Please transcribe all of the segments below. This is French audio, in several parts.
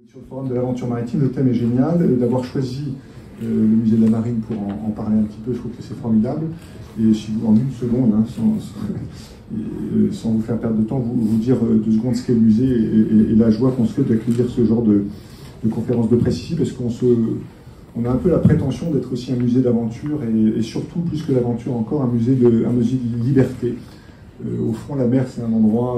Sur le forum de l'aventure maritime, le thème est génial. D'avoir choisi le musée de la Marine pour en parler un petit peu, je trouve que c'est formidable. Et si vous, en une seconde, hein, sans vous faire perdre de temps, vous dire 2 secondes ce qu'est le musée et la joie qu'on se fait d'accueillir ce genre de conférence de presse ici, parce qu'on a un peu la prétention d'être aussi un musée d'aventure et surtout, plus que l'aventure encore, un musée de liberté. Au fond, la mer, c'est un endroit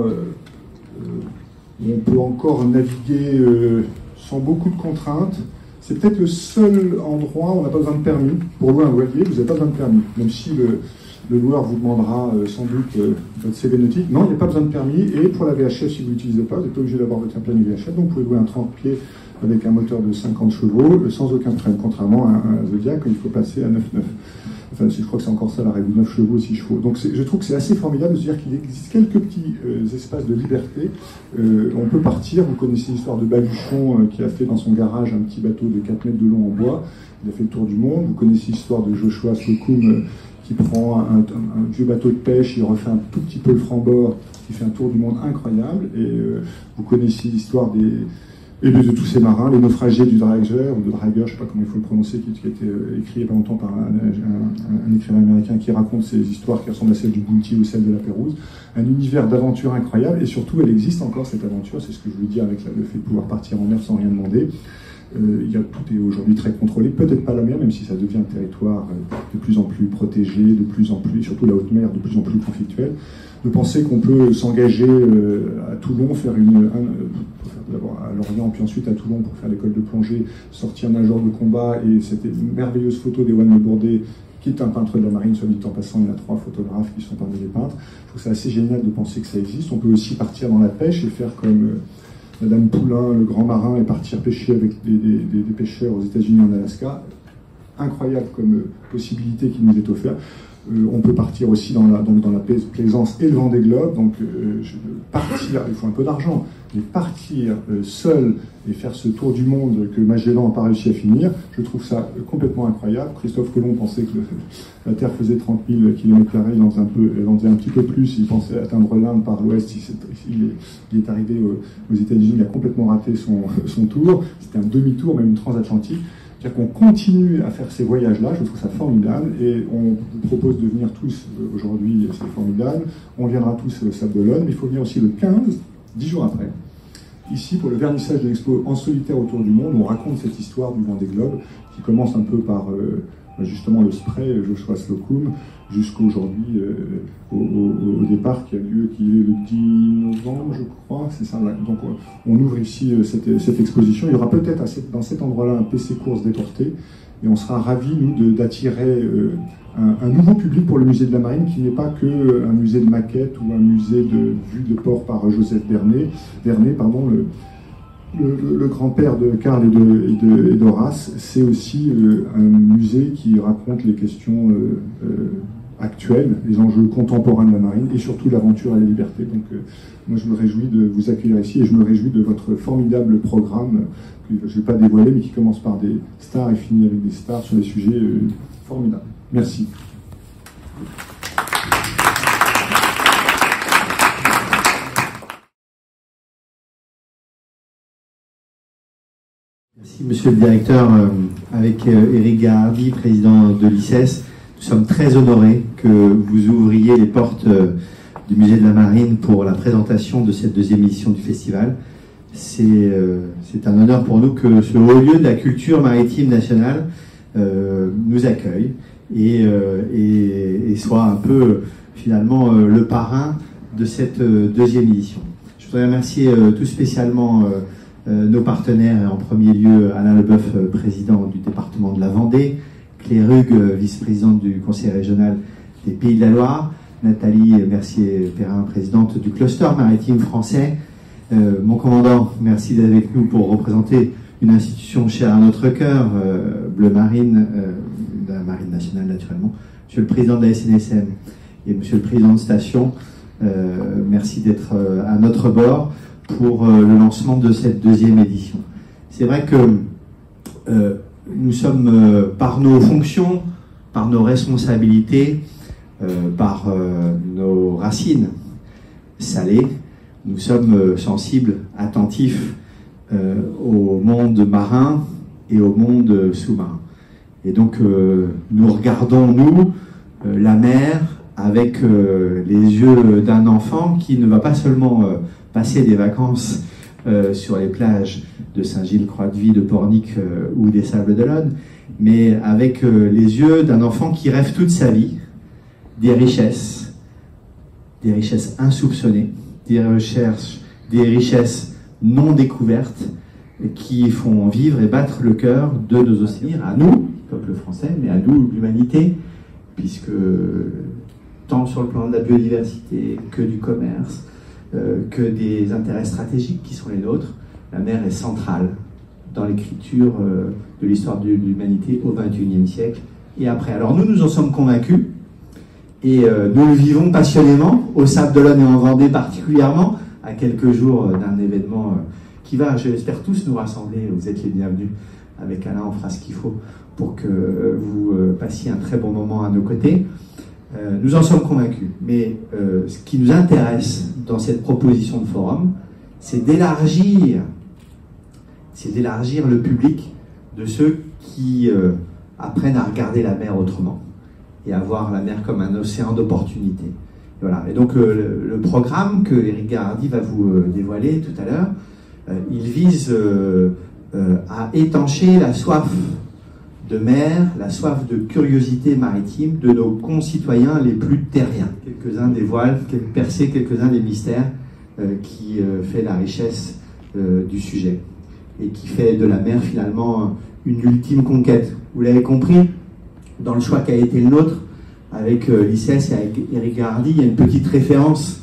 où on peut encore naviguer sans beaucoup de contraintes. C'est peut-être le seul endroit où on n'a pas besoin de permis. Pour louer un voilier, vous n'avez pas besoin de permis. Même si le loueur vous demandera sans doute votre CV nautique. Non, il n'y a pas besoin de permis. Et pour la VHF, si vous ne l'utilisez pas, vous n'êtes pas obligé d'avoir votre planning VHF. Donc vous pouvez louer un 30 pieds avec un moteur de 50 chevaux sans aucun frein. Contrairement à un Zodiac, il faut passer à 9,9. Enfin, je crois que c'est encore ça la règle, 9 chevaux, 6 chevaux. Donc je trouve que c'est assez formidable de se dire qu'il existe quelques petits espaces de liberté. On peut partir, vous connaissez l'histoire de Baluchon qui a fait dans son garage un petit bateau de 4 mètres de long en bois. Il a fait le tour du monde. Vous connaissez l'histoire de Joshua Slocum qui prend un vieux bateau de pêche, il refait un tout petit peu le franc-bord, qui fait un tour du monde incroyable. Et vous connaissez l'histoire de tous ces marins, les naufragés du Drager, ou de Drager, je ne sais pas comment il faut le prononcer, qui a été écrit il n'y a pas longtemps par un écrivain américain qui raconte ces histoires qui ressemblent à celles du Bounty ou celles de la Pérouse. Un univers d'aventure incroyable, et surtout elle existe encore cette aventure, c'est ce que je voulais dire avec le fait de pouvoir partir en mer sans rien demander. Tout est aujourd'hui très contrôlé, peut-être pas la mer, même si ça devient un territoire de plus en plus protégé, de plus en plus, surtout la haute mer, de plus en plus conflictuelle. De penser qu'on peut s'engager à Toulon, d'abord à Lorient, puis ensuite à Toulon pour faire l'école de plongée, sortir nageur de combat, et c'était une merveilleuse photo d'Ewan Le Bourdet, qui est un peintre de la marine, soit dit en passant, il y en a 3 photographes qui sont parmi les peintres. Je trouve que c'est assez génial de penser que ça existe. On peut aussi partir dans la pêche et faire comme Madame Poulain, le grand marin, et partir pêcher avec des pêcheurs aux États-Unis en Alaska. Incroyable comme possibilité qui nous est offerte. On peut partir aussi dans la plaisance et le Vendée Globe. Donc partir, il faut un peu d'argent, mais partir seul et faire ce tour du monde que Magellan n'a pas réussi à finir, je trouve ça complètement incroyable. Christophe Colomb pensait que la Terre faisait 30 000 km², il en faisait un petit peu plus, il pensait atteindre l'Inde par l'ouest, il est arrivé aux États-Unis, il a complètement raté son tour, c'était un demi-tour, même une transatlantique. C'est-à-dire qu'on continue à faire ces voyages-là, je trouve ça formidable, et on vous propose de venir tous aujourd'hui, c'est formidable, on viendra tous au Sable d'Olonne, mais il faut venir aussi le 15, 10 jours après, ici pour le vernissage de l'expo En solitaire autour du monde, où on raconte cette histoire du Vendée Globe, qui commence un peu par justement le spray Joshua Slocum, jusqu'aujourd'hui au départ qui a lieu, qui est le 10 novembre, je crois, c'est ça. Donc on ouvre ici cette exposition. Il y aura peut-être dans cet endroit-là un PC course déporté, et on sera ravis, nous, d'attirer un nouveau public pour le musée de la Marine, qui n'est pas qu'un musée de maquettes ou un musée de vue de port par Joseph Vernet, le grand-père de Karl et d'Horace. C'est aussi un musée qui raconte les questions actuelles, les enjeux contemporains de la marine, et surtout l'aventure et la liberté. Donc moi je me réjouis de vous accueillir ici, et je me réjouis de votre formidable programme, que je ne vais pas dévoiler, mais qui commence par des stars et finit avec des stars sur des sujets formidables. Merci. Merci, monsieur le directeur. Avec Éric Gahardy, président de l'ICES, nous sommes très honorés que vous ouvriez les portes du musée de la Marine pour la présentation de cette 2e édition du festival. C'est un honneur pour nous que ce haut lieu de la culture maritime nationale nous accueille et soit un peu finalement le parrain de cette 2e édition. Je voudrais remercier tout spécialement nos partenaires, et en premier lieu Alain Leboeuf, président du département de la Vendée, Claire Hugues, vice-présidente du conseil régional des Pays de la Loire, Nathalie Mercier-Perrin, présidente du cluster maritime français. Mon commandant, merci d'être avec nous pour représenter une institution chère à notre cœur, Bleu Marine, de la Marine nationale naturellement. Monsieur le président de la SNSM et monsieur le président de station, merci d'être à notre bord pour le lancement de cette 2e édition. C'est vrai que nous sommes, par nos fonctions, par nos responsabilités, par nos racines salées, nous sommes sensibles, attentifs au monde marin et au monde sous-marin. Et donc nous regardons, nous, la mer avec les yeux d'un enfant qui ne va pas seulement passer des vacances sur les plages de Saint-Gilles-Croix-de-Vie, de Pornic ou des Sables d'Olonne, mais avec les yeux d'un enfant qui rêve toute sa vie des richesses insoupçonnées, des richesses non découvertes qui font vivre et battre le cœur de nos océans, à nous, peuple français, mais à nous, l'humanité, puisque tant sur le plan de la biodiversité que du commerce, que des intérêts stratégiques qui sont les nôtres, la mer est centrale dans l'écriture de l'histoire de l'humanité au XXIe siècle et après. Alors nous en sommes convaincus et nous le vivons passionnément, au Sable d'Olonne et en Vendée particulièrement, à quelques jours d'un événement qui va, je l'espère, tous nous rassembler. Vous êtes les bienvenus. Avec Alain, on fera ce qu'il faut pour que vous passiez un très bon moment à nos côtés. Nous en sommes convaincus, mais ce qui nous intéresse dans cette proposition de forum, c'est d'élargir le public de ceux qui apprennent à regarder la mer autrement et à voir la mer comme un océan d'opportunités. Voilà. Et donc le programme que Éric Gérardi va vous dévoiler tout à l'heure, il vise à étancher la soif de mer, la soif de curiosité maritime de nos concitoyens les plus terriens. Quelques-uns des voiles, percer quelques-uns des mystères qui fait la richesse du sujet et qui fait de la mer finalement une ultime conquête. Vous l'avez compris, dans le choix qui a été le nôtre, avec l'ICES et avec Éric Gérardi, il y a une petite référence,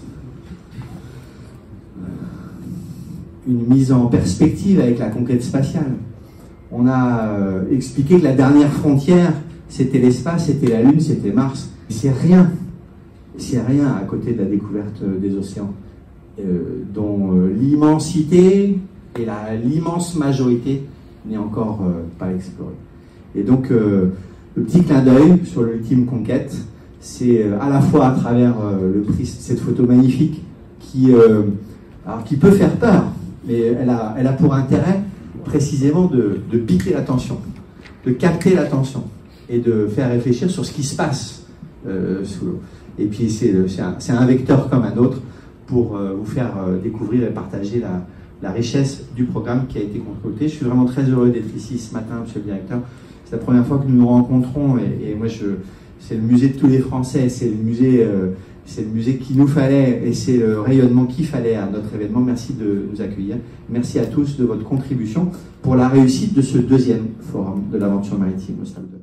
une mise en perspective avec la conquête spatiale. On a expliqué que la dernière frontière, c'était l'espace, c'était la Lune, c'était Mars. C'est rien à côté de la découverte des océans, dont l'immensité et l'immense majorité n'est encore pas explorée. Et donc, le petit clin d'œil sur l'ultime conquête, c'est à la fois à travers le prix, cette photo magnifique qui peut faire peur, mais elle a pour intérêt précisément de piquer l'attention, de capter l'attention et de faire réfléchir sur ce qui se passe sous l'eau. Et puis c'est un vecteur comme un autre pour vous faire découvrir et partager la richesse du programme qui a été concocté. Je suis vraiment très heureux d'être ici ce matin, monsieur le directeur. C'est la première fois que nous nous rencontrons et moi c'est le musée de tous les Français, c'est le musée qu'il nous fallait et c'est le rayonnement qu'il fallait à notre événement. Merci de nous accueillir. Merci à tous de votre contribution pour la réussite de ce deuxième forum de l'aventure maritime au Sable d'Olonne.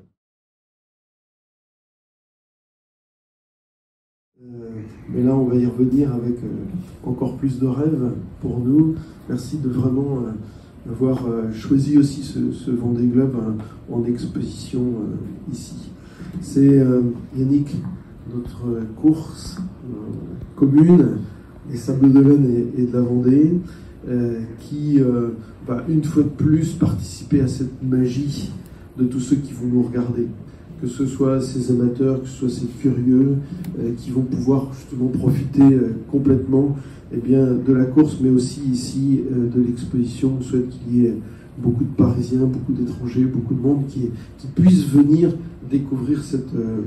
Mais là, on va y revenir avec encore plus de rêves pour nous. Merci de vraiment avoir choisi aussi ce Vendée Globe en exposition ici. C'est Yannick, notre course commune des Sables d'Olonne et de la Vendée, qui va une fois de plus participer à cette magie de tous ceux qui vont nous regarder. Que ce soit ces amateurs, que ce soit ces curieux, qui vont pouvoir justement profiter complètement de la course, mais aussi ici de l'exposition. On souhaite qu'il y ait beaucoup de Parisiens, beaucoup d'étrangers, beaucoup de monde qui puissent venir découvrir cette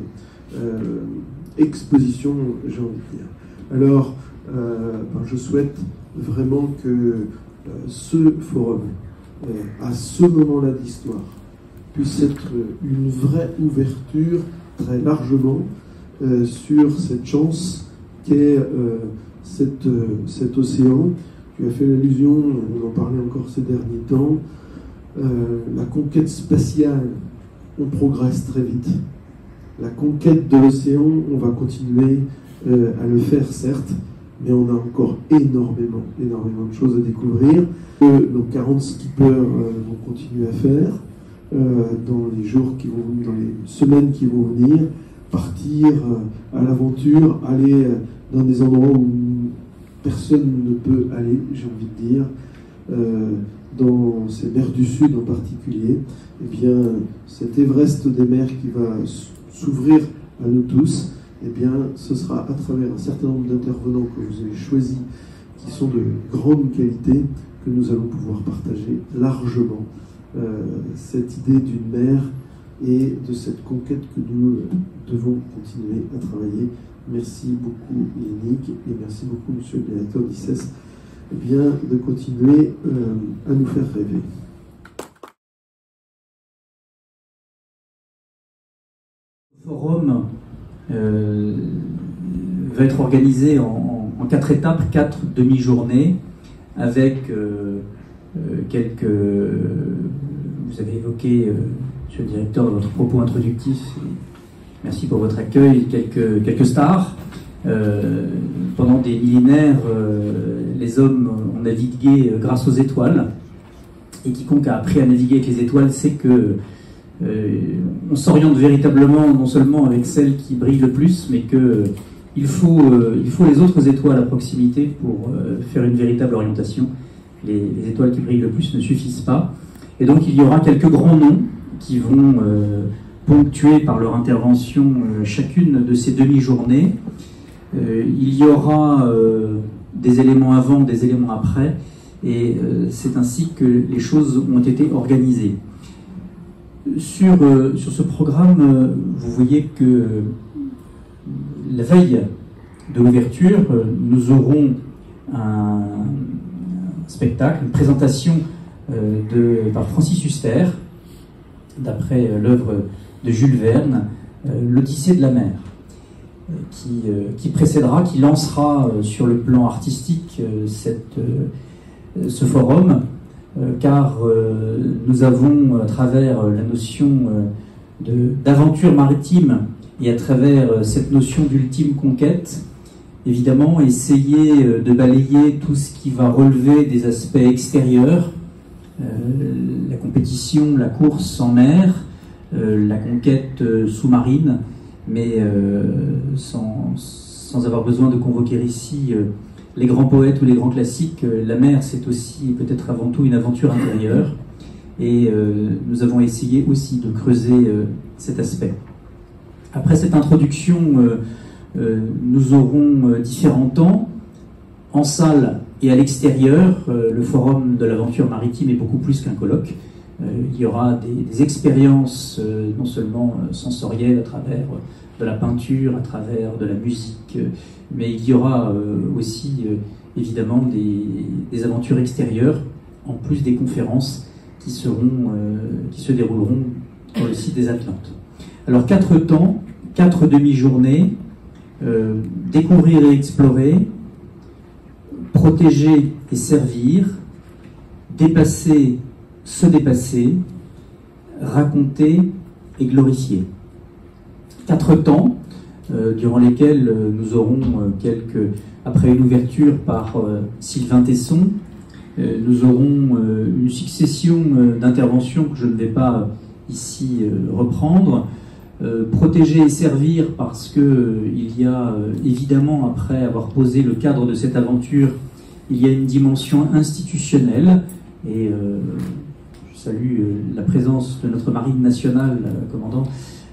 exposition, j'ai envie de dire. Alors, je souhaite vraiment que ce forum, à ce moment-là de l'histoire, puisse être une vraie ouverture très largement sur cette chance qu'est cet océan. Tu as fait l'allusion, on en parlait encore ces derniers temps, la conquête spatiale, on progresse très vite. La conquête de l'océan, on va continuer à le faire, certes, mais on a encore énormément de choses à découvrir. Nos 40 skippers vont continuer à faire dans les jours qui vont venir, dans les semaines qui vont venir, partir à l'aventure, aller dans des endroits où personne ne peut aller, j'ai envie de dire, dans ces mers du Sud en particulier. Eh bien, cet Everest des mers qui va s'ouvrir à nous tous, eh bien, ce sera à travers un certain nombre d'intervenants que vous avez choisis, qui sont de grande qualité, que nous allons pouvoir partager largement cette idée d'une mer et de cette conquête que nous devons continuer à travailler. Merci beaucoup Yannick et merci beaucoup Monsieur le directeur d'ICES de continuer à nous faire rêver. Le forum va être organisé en 4 étapes, 4 demi-journées, avec quelques... Vous avez évoqué, Monsieur le directeur, dans votre propos introductif, merci pour votre accueil, quelques stars. Pendant des millénaires, les hommes ont navigué grâce aux étoiles, et quiconque a appris à naviguer avec les étoiles sait que on s'oriente véritablement non seulement avec celles qui brillent le plus, mais qu'il faut les autres étoiles à proximité pour faire une véritable orientation. Les étoiles qui brillent le plus ne suffisent pas. Et donc il y aura quelques grands noms qui vont ponctuer par leur intervention chacune de ces demi-journées. Il y aura des éléments avant, des éléments après, et c'est ainsi que les choses ont été organisées. Sur ce programme, vous voyez que la veille de l'ouverture, nous aurons un spectacle, une présentation par Francis Huster, d'après l'œuvre de Jules Verne, l'Odyssée de la mer, qui précédera, qui lancera sur le plan artistique ce forum, car nous avons, à travers la notion d'aventure maritime et à travers cette notion d'ultime conquête, évidemment essayé de balayer tout ce qui va relever des aspects extérieurs, la compétition, la course en mer, la conquête sous-marine, mais sans avoir besoin de convoquer ici les grands poètes ou les grands classiques. La mer, c'est aussi peut-être avant tout une aventure intérieure, et nous avons essayé aussi de creuser cet aspect. Après cette introduction, nous aurons différents temps, en salle et à l'extérieur. Le forum de l'aventure maritime est beaucoup plus qu'un colloque. Il y aura des expériences non seulement sensorielles à travers de la peinture, à travers de la musique, mais il y aura aussi évidemment des aventures extérieures, en plus des conférences qui se dérouleront dans le site des Atlantes. Alors 4 temps, 4 demi-journées, découvrir et explorer, protéger et servir, dépasser, se dépasser, raconter et glorifier. 4 temps durant lesquels nous aurons après une ouverture par Sylvain Tesson, nous aurons une succession d'interventions que je ne vais pas ici reprendre. Protéger et servir parce que il y a évidemment, après avoir posé le cadre de cette aventure, il y a une dimension institutionnelle, et je salue la présence de notre marine nationale, commandant.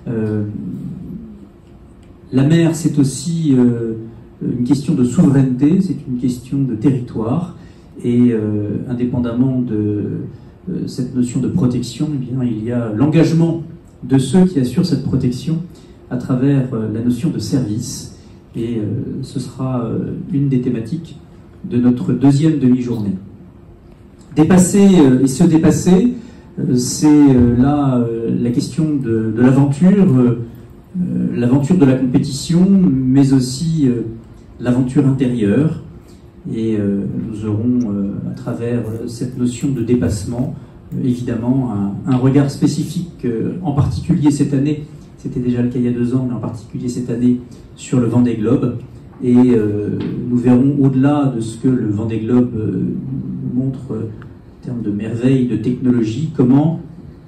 La mer, c'est aussi une question de souveraineté, c'est une question de territoire, et indépendamment de cette notion de protection, eh bien, il y a l'engagement de ceux qui assurent cette protection à travers la notion de service, et ce sera une des thématiques de notre deuxième demi-journée. Dépasser et se dépasser, c'est là la question de l'aventure, l'aventure de la compétition, mais aussi l'aventure intérieure, et nous aurons à travers cette notion de dépassement évidemment un regard spécifique, en particulier cette année, c'était déjà le cas il y a 2 ans, mais en particulier cette année, sur le Vendée Globe. Et nous verrons, au-delà de ce que le Vendée Globe nous montre en termes de merveilles, de technologie, comment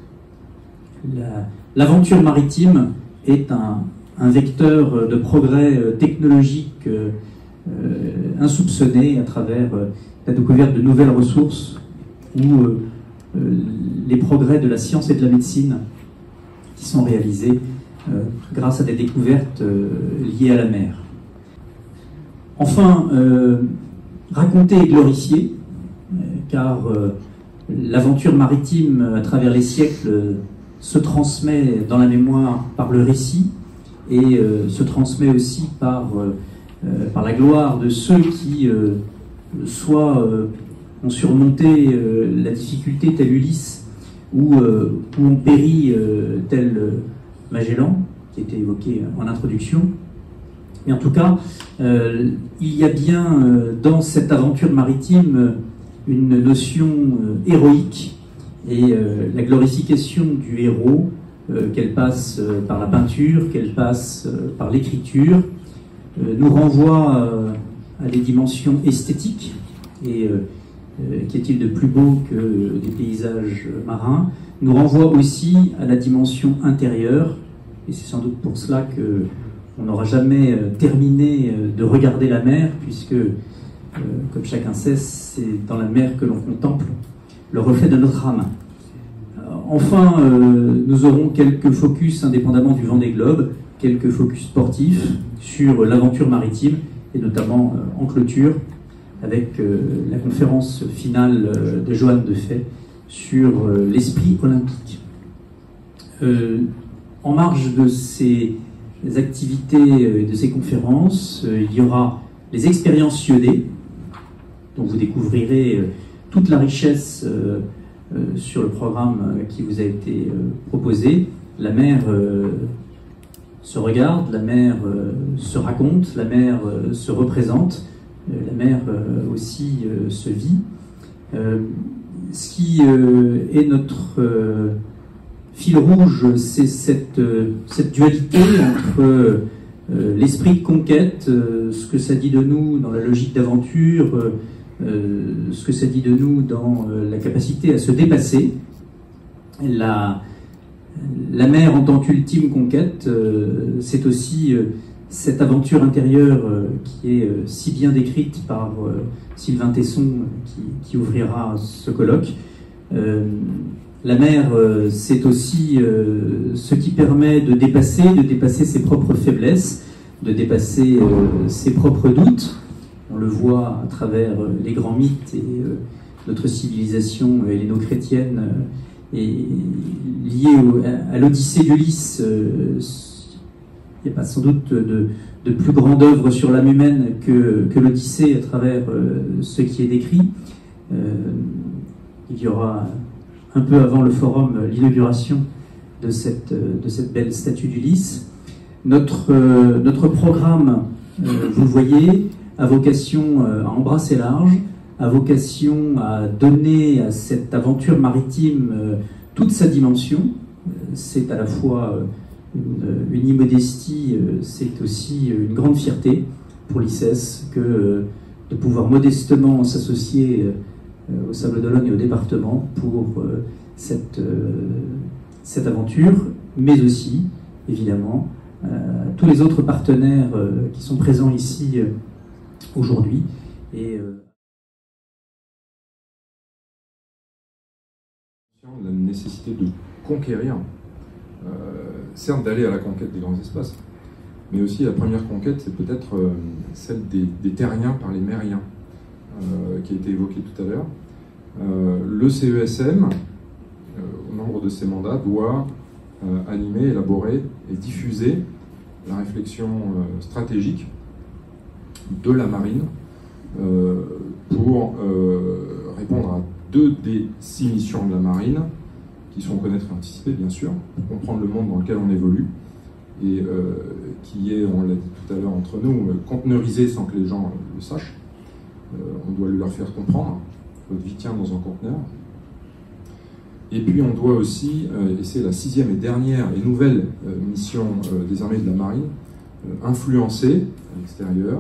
l'aventure maritime est un vecteur de progrès technologique insoupçonné à travers la découverte de nouvelles ressources, où les progrès de la science et de la médecine qui sont réalisés grâce à des découvertes liées à la mer. Enfin, raconter et glorifier, car l'aventure maritime à travers les siècles se transmet dans la mémoire par le récit et se transmet aussi par la gloire de ceux qui soit ont surmonté la difficulté tel Ulysse ou ont péri tel Magellan, qui était évoqué en introduction. Mais en tout cas, il y a bien dans cette aventure maritime une notion héroïque et la glorification du héros, qu'elle passe par la peinture, qu'elle passe par l'écriture, nous renvoie à des dimensions esthétiques. Et qu'est-il de plus beau que des paysages marins, nous renvoie aussi à la dimension intérieure, et c'est sans doute pour cela que on n'aura jamais terminé de regarder la mer, puisque, comme chacun sait, c'est dans la mer que l'on contemple le reflet de notre âme. Enfin, nous aurons quelques focus, indépendamment du Vendée Globe, quelques focus sportifs sur l'aventure maritime, et notamment en clôture, avec la conférence finale de Johann de Fay sur l'esprit olympique. En marge de ces activités, de ces conférences, il y aura les expériences iodées, dont vous découvrirez toute la richesse sur le programme qui vous a été proposé. La mer se regarde, la mer se raconte, la mer se représente, la mer aussi se vit. Ce qui est notre fil rouge, c'est cette dualité entre l'esprit de conquête, ce que ça dit de nous dans la logique d'aventure, ce que ça dit de nous dans la capacité à se dépasser. La mer en tant qu'ultime conquête, c'est aussi cette aventure intérieure qui est si bien décrite par Sylvain Tesson qui ouvrira ce colloque. La mer, c'est aussi ce qui permet de dépasser ses propres faiblesses, de dépasser ses propres doutes. On le voit à travers les grands mythes et notre civilisation helléno-chrétienne est liée à l'Odyssée d'Ulysse. Il n'y a pas sans doute de plus grande œuvre sur l'âme humaine que l'Odyssée à travers ce qui est décrit. Il y aura un peu avant le forum l'inauguration de cette belle statue d'Ulysse. Notre programme, vous le voyez, a vocation à embrasser large, a vocation à donner à cette aventure maritime toute sa dimension. C'est à la fois une immodestie, c'est aussi une grande fierté pour l'ICES que de pouvoir modestement s'associer au Sable d'Olonne et au département pour cette aventure, mais aussi, évidemment, tous les autres partenaires qui sont présents ici aujourd'hui. Et la nécessité de conquérir, certes d'aller à la conquête des grands espaces, mais aussi la première conquête, c'est peut-être celle des terriens par les mériens, qui a été évoquée tout à l'heure. Le CESM, au nombre de ses mandats, doit animer, élaborer et diffuser la réflexion stratégique de la marine pour répondre à 2 des 6 missions de la marine, qui sont connaître et anticiper, bien sûr, pour comprendre le monde dans lequel on évolue, et qui est, on l'a dit tout à l'heure entre nous, conteneurisé sans que les gens le sachent. On doit leur faire comprendre. Votre vie tient dans un conteneur. Et puis on doit aussi, et c'est la 6e et dernière et nouvelle mission des armées de la marine, influencer à l'extérieur.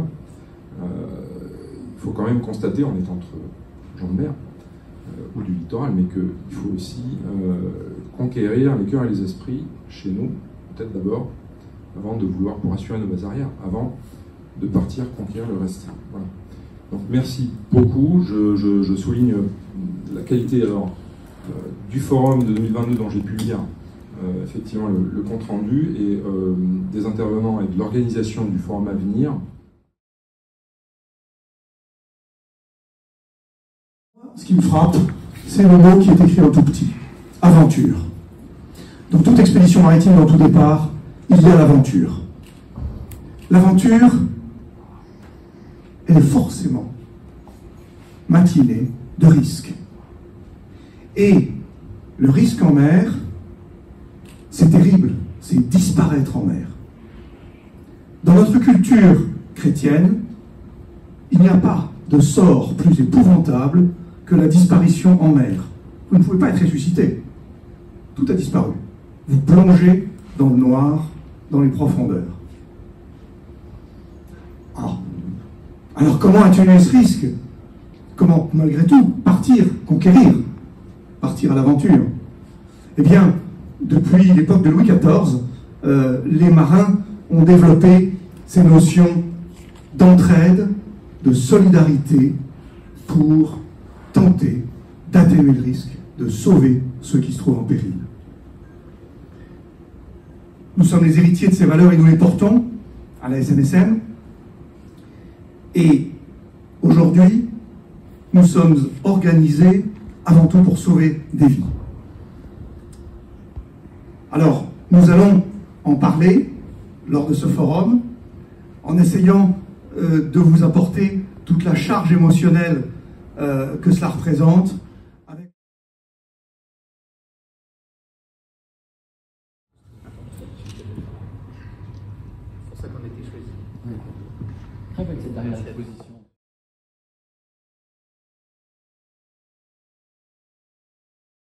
Il faut quand même constater, on est entre gens de mer ou du littoral, mais qu'il faut aussi conquérir les cœurs et les esprits chez nous, peut-être d'abord, avant de vouloir, pour assurer nos bases arrières, avant de partir conquérir le reste. Voilà. Donc merci beaucoup. Je souligne la qualité alors du forum de 2022 dont j'ai pu lire effectivement le compte rendu et des intervenants et de l'organisation du forum à venir. ce qui me frappe, c'est le mot qui est écrit en tout petit. Aventure. Dans toute expédition maritime, dans tout départ, il y a l'aventure. L'aventure, elle est forcément matinée de risques. Et le risque en mer, c'est terrible, c'est disparaître en mer. Dans notre culture chrétienne, il n'y a pas de sort plus épouvantable que la disparition en mer. Vous ne pouvez pas être ressuscité. Tout a disparu. Vous plongez dans le noir, dans les profondeurs. Ah. Alors comment atténuer ce risque? Comment, malgré tout, partir, conquérir, partir à l'aventure? Eh bien, depuis l'époque de Louis XIV, les marins ont développé ces notions d'entraide, de solidarité pour tenter d'atténuer le risque, de sauver ceux qui se trouvent en péril. Nous sommes les héritiers de ces valeurs et nous les portons à la SNSM. Et aujourd'hui, nous sommes organisés avant tout pour sauver des vies. Alors, nous allons en parler lors de ce forum, en essayant de vous apporter toute la charge émotionnelle que cela représente. C'est pour ça qu'on a été choisi. Très bonne cette dernière position.